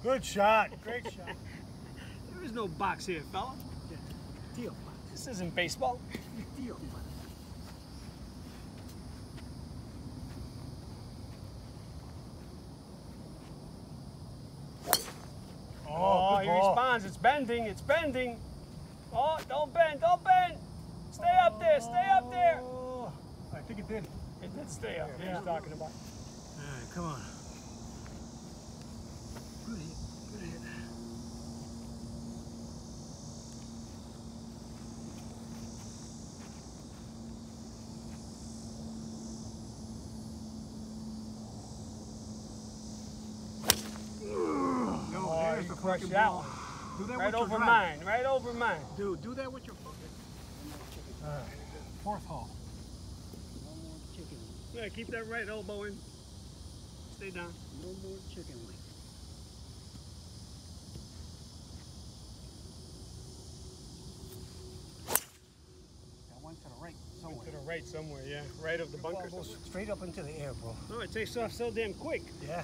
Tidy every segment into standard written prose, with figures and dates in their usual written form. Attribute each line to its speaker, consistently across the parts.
Speaker 1: Good shot. Great shot.
Speaker 2: There is no box here, fella.
Speaker 1: Yeah. Deal box.
Speaker 2: This isn't baseball.
Speaker 1: Deal box.
Speaker 2: Oh, he
Speaker 1: ball.
Speaker 2: responds. It's bending. It's bending. Oh, don't bend. Don't bend. Stay up there. Stay up there.
Speaker 1: Oh, I think it did.
Speaker 2: It did stay up.
Speaker 1: Yeah.
Speaker 2: He's talking about.
Speaker 1: All right, come on. Good hit. Good hit.
Speaker 2: Oh,
Speaker 1: there's
Speaker 2: you
Speaker 1: the
Speaker 2: crushed
Speaker 1: fucking
Speaker 2: that
Speaker 1: ball.
Speaker 2: one.
Speaker 1: Do that
Speaker 2: Right
Speaker 1: with
Speaker 2: over
Speaker 1: your
Speaker 2: mine. Right over mine.
Speaker 1: Dude, do that with your fucking. All right. Fourth hole.
Speaker 3: No more chicken.
Speaker 2: Yeah, keep that right elbow in. Stay down.
Speaker 3: No more chicken wings. That one to the right somewhere.
Speaker 2: To the right somewhere, yeah. Right of the bunker
Speaker 1: Ball goes
Speaker 2: somewhere.
Speaker 1: straight up into the air, bro.
Speaker 2: Oh, it takes off so damn quick.
Speaker 1: Yeah.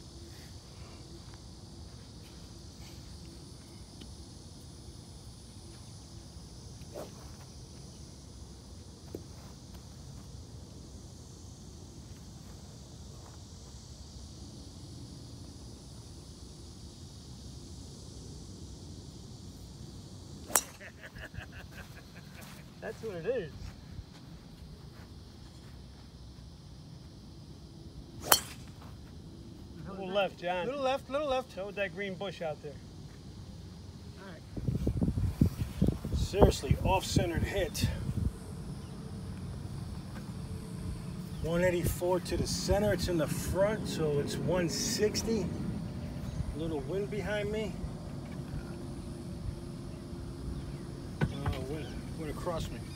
Speaker 2: That's what it is. Little left, John.
Speaker 1: Little left, little left.
Speaker 2: Show that green bush out there.
Speaker 1: All right. Seriously, off-centered hit. 184 to the center. It's in the front, so it's 160. Little wind behind me. Went across me.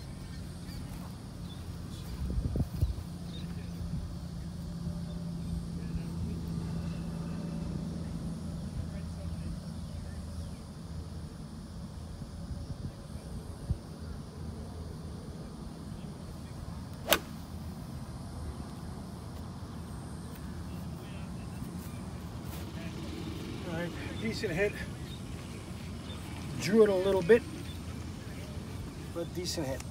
Speaker 1: All right, decent hit. Drew it a little bit, but decent hit.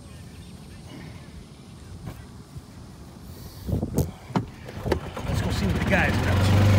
Speaker 1: Let's go see what the guys are up to.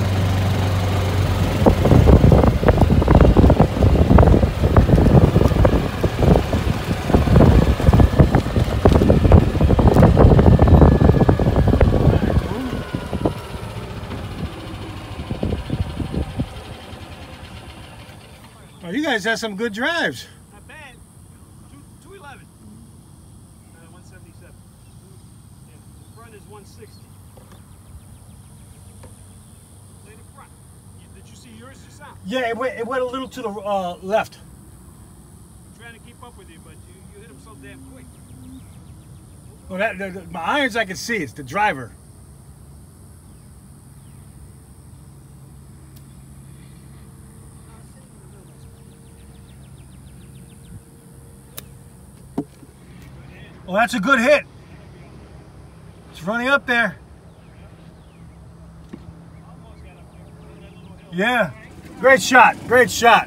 Speaker 1: Oh, you guys have some good drives.
Speaker 2: Not bad. 211. 177. Yeah, the front is 160. Play the front. Did you see yours just out?
Speaker 1: Yeah, it went a little to the left.
Speaker 2: I'm trying to keep up with you, but you hit him so damn quick.
Speaker 1: Well, my irons I can see. It's the driver. Well, that's a good hit. It's running up there. Yeah. Great shot. Great shot.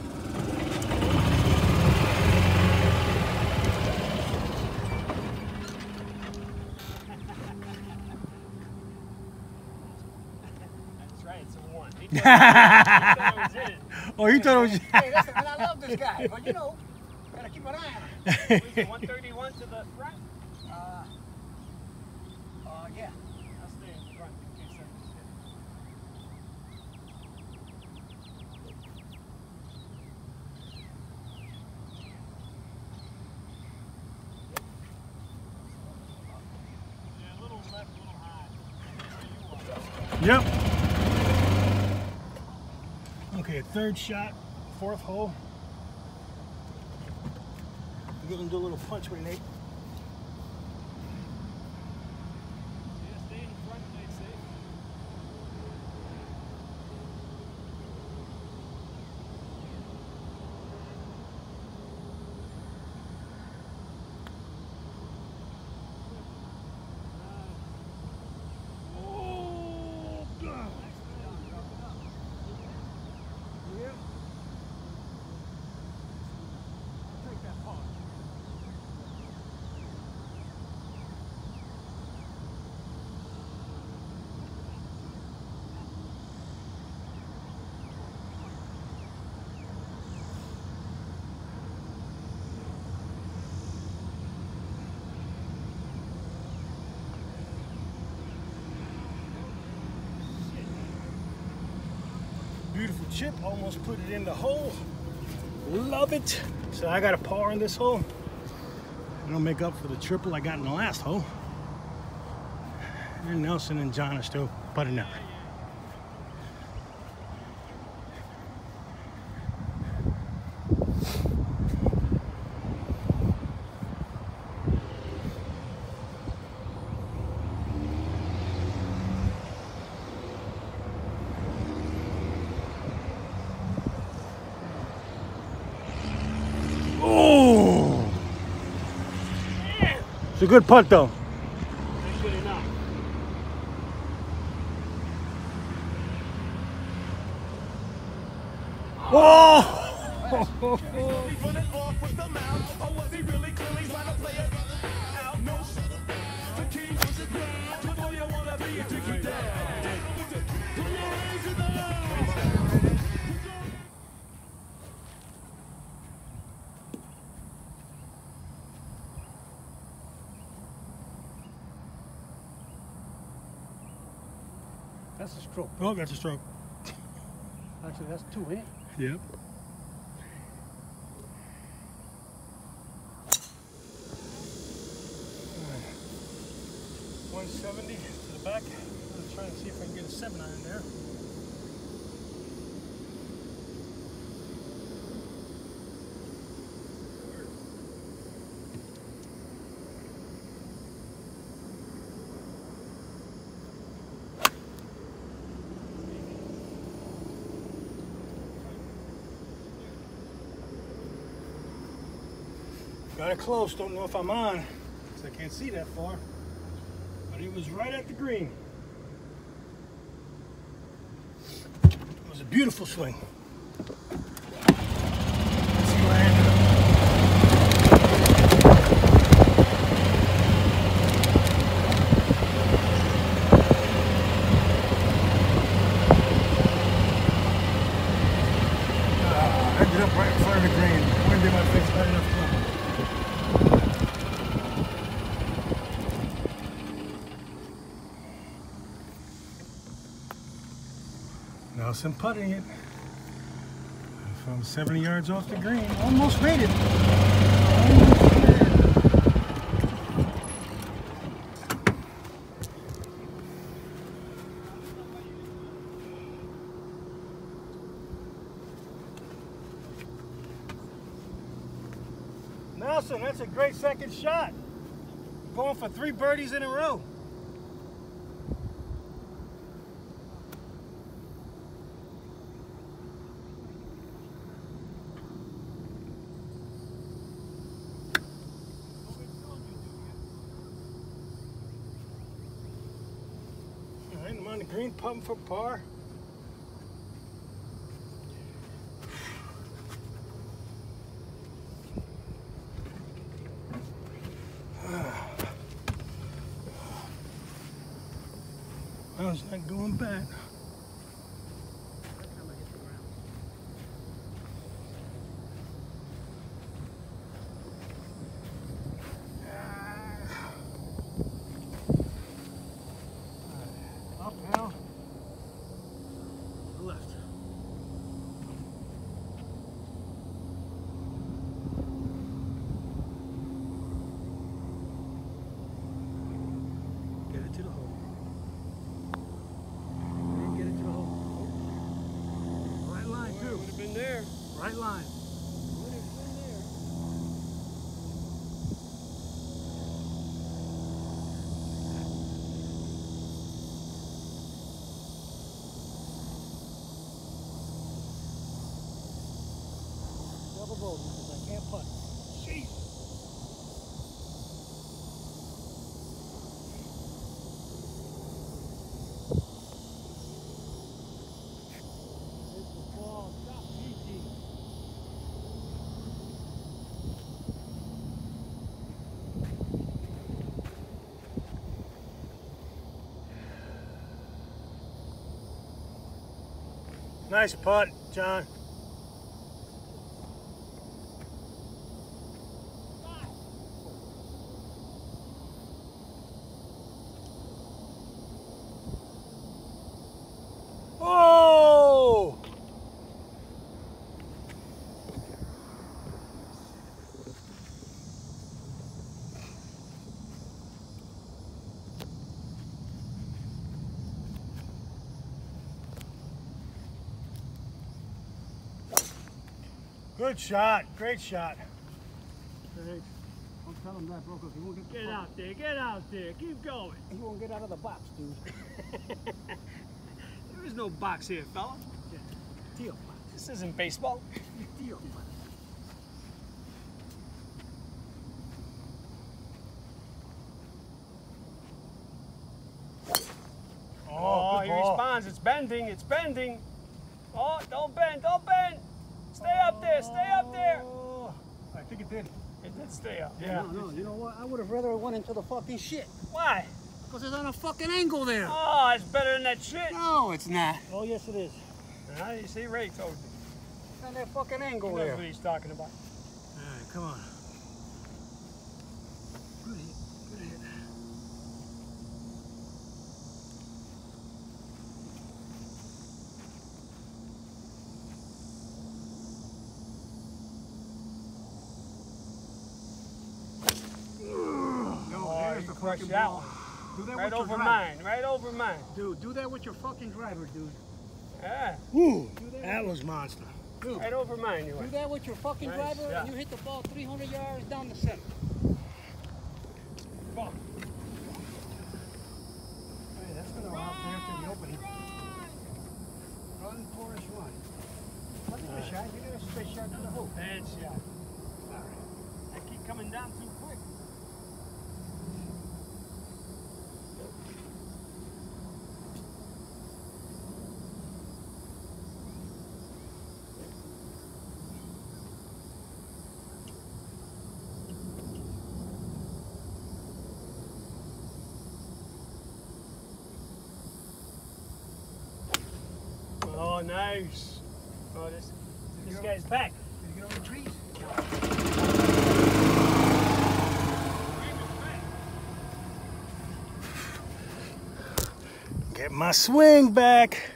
Speaker 2: That's right, it's a 1. He thought it was in.
Speaker 1: Oh, you thought it was...
Speaker 3: Hey, listen, man, I love this guy, but you know, gotta keep an eye on him.
Speaker 2: Was it 131 to the front?
Speaker 3: Yeah.
Speaker 2: I'll stay in front in case I just hit it. Yeah, a little left, a little high.
Speaker 1: Yep. Okay, third shot, fourth hole. We're gonna do a little punch with Nate.
Speaker 2: Yeah, stay in front, play it safe.
Speaker 1: chip, almost put it in the hole. Love it. So I got a par in this hole. It'll make up for the triple I got in the last hole. And Nelson and John are still putting up. Oh! It's a good putt though.
Speaker 2: Ain't good enough.
Speaker 1: Whoa!
Speaker 3: That's a stroke.
Speaker 1: Oh, that's a stroke.
Speaker 3: Actually, that's two, eh?
Speaker 1: Yep. $170 to the back. I'm trying to see if I can get a 7-iron there. Got it close, don't know if I'm on, because I can't see that far. But it was right at the green. It was a beautiful swing. Let's see where I ended up. I ended up right in front of the green. Wind in my face, not enough time. Nelson putting it from 70 yards off the green. Almost made it. Almost made it. Nelson, that's a great second shot. Going for 3 birdies in a row. I'm on the green, putting for par. I was not going back. Up now. Left. Get it to the hole. Get it to the hole. Right line too.
Speaker 2: Would have been there.
Speaker 1: Right line.
Speaker 2: Would have been there.
Speaker 3: Double bogey because I can't putt.
Speaker 1: Jeez.
Speaker 3: It's the ball. Stop, GG.
Speaker 1: Nice putt, John. Oh! Good shot. Great shot.
Speaker 3: Hey, don't tell him that, bro, because he won't
Speaker 2: Get out there, get out there. Keep going.
Speaker 3: He won't get out of the box, dude.
Speaker 2: There is no box here, fella.
Speaker 3: Deal box.
Speaker 2: This isn't baseball.
Speaker 3: Deal box.
Speaker 2: Oh,
Speaker 1: good
Speaker 2: he
Speaker 1: ball.
Speaker 2: responds. It's bending. It's bending. Oh, don't bend. Don't bend. Stay up there. Stay up there.
Speaker 1: Oh, I think it did.
Speaker 2: It did stay up.
Speaker 1: Yeah.
Speaker 3: No, you know what? I would have rather it went into the fucking shit.
Speaker 2: Why?
Speaker 3: Because it's on a fucking angle there.
Speaker 2: Oh, it's better than that shit.
Speaker 3: No, it's not.
Speaker 1: Oh, yes, it is.
Speaker 2: You see, Ray told you.
Speaker 3: It's on that fucking
Speaker 2: He
Speaker 3: angle
Speaker 2: knows
Speaker 3: there.
Speaker 2: what he's talking about.
Speaker 1: All right, come on. Good hit. Good hit.
Speaker 3: No,
Speaker 2: Oh,
Speaker 3: there's
Speaker 2: you
Speaker 3: the
Speaker 2: crushed
Speaker 3: fucking
Speaker 2: that
Speaker 3: ball.
Speaker 2: one.
Speaker 3: Do that
Speaker 2: Right
Speaker 3: with your
Speaker 2: over
Speaker 3: driver.
Speaker 2: mine. Right over mine.
Speaker 3: Dude, do that with your fucking driver, dude.
Speaker 2: Yeah.
Speaker 1: Woo, that was monster.
Speaker 3: Dude,
Speaker 2: Right over mine, you
Speaker 3: do
Speaker 2: went.
Speaker 3: that with your fucking
Speaker 2: Nice
Speaker 3: driver,
Speaker 2: shot.
Speaker 3: and you hit the ball 300 yards down the center.
Speaker 2: Ball.
Speaker 3: Hey, that's gonna out there after the opening. Run, Forrest, run. That's a shot. You got a straight shot to the hoop.
Speaker 2: Bad shot.
Speaker 3: All right.
Speaker 2: I keep coming down too quick. Oh, nice. Oh, this guy's back.
Speaker 3: Did you get on the trees?
Speaker 1: Get my swing back.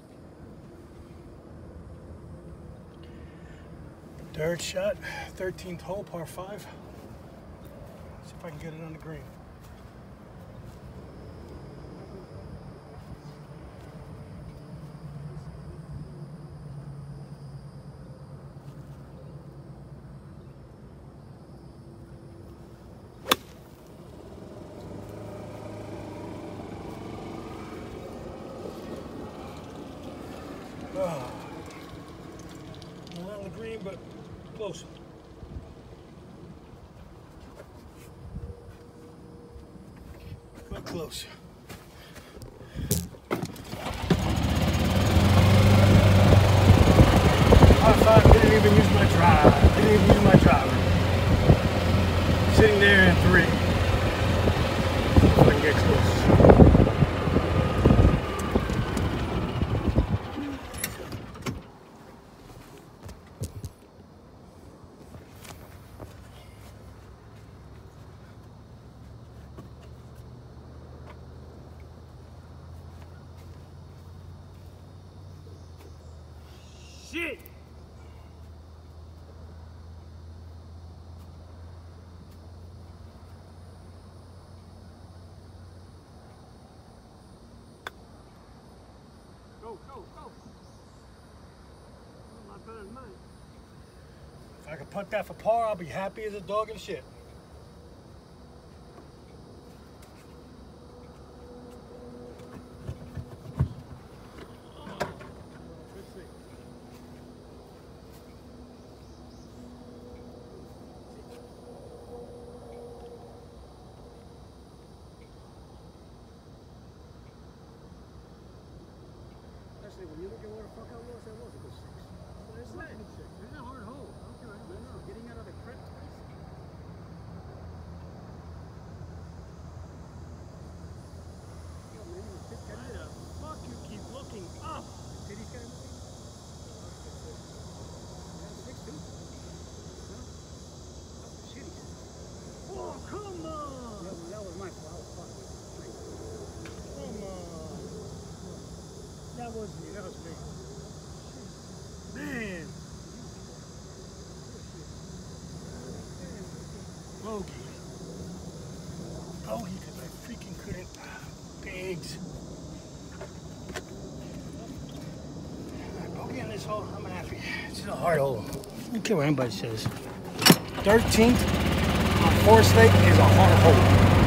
Speaker 1: Dirt shot, 13th hole, par 5. See if I can get it on the green. Oh. Not on the green, but close. But close. Par 5, didn't even use my drive. Didn't even use my driver. Sitting there in 3. See if I can get close.
Speaker 2: Shit. Go, go, go. Oh, not better than mine.
Speaker 1: If I could putt that for par, I'll be happy as a dog in shit.
Speaker 3: Especially when you look at where the fuck I was, that was a good 6.
Speaker 2: Where's that?
Speaker 3: It's a hard hole. Okay, no, getting out of the creek. Yo, man, you fit
Speaker 2: Why
Speaker 3: that
Speaker 2: the fuck you keep looking up?
Speaker 3: Did he get him? Yeah, 6 too. No? That's a shitty.
Speaker 2: Oh, come on.
Speaker 3: Yeah, well, that was my fault. Fuck.
Speaker 2: Come on.
Speaker 1: That wasn't me, that was me. Man. Bogey. Bogey, because I freaking couldn't. Bigs. I bogeyed.
Speaker 3: Be in this hole. I'm gonna ask you.
Speaker 1: It's a hard hole. I don't care what anybody says. 13th on Forest Lake is a hard hole.